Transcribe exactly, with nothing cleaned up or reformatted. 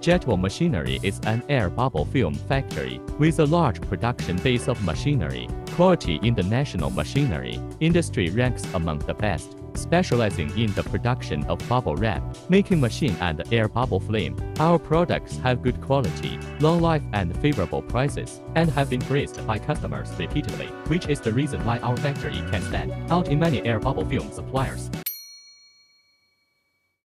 Zhetuo Machinery is an air bubble film factory with a large production base of machinery. Quality in the national machinery industry ranks among the best, specializing in the production of bubble wrap, making machine and air bubble film. Our products have good quality, long life and favorable prices, and have been praised by customers repeatedly, which is the reason why our factory can stand out in many air bubble film suppliers.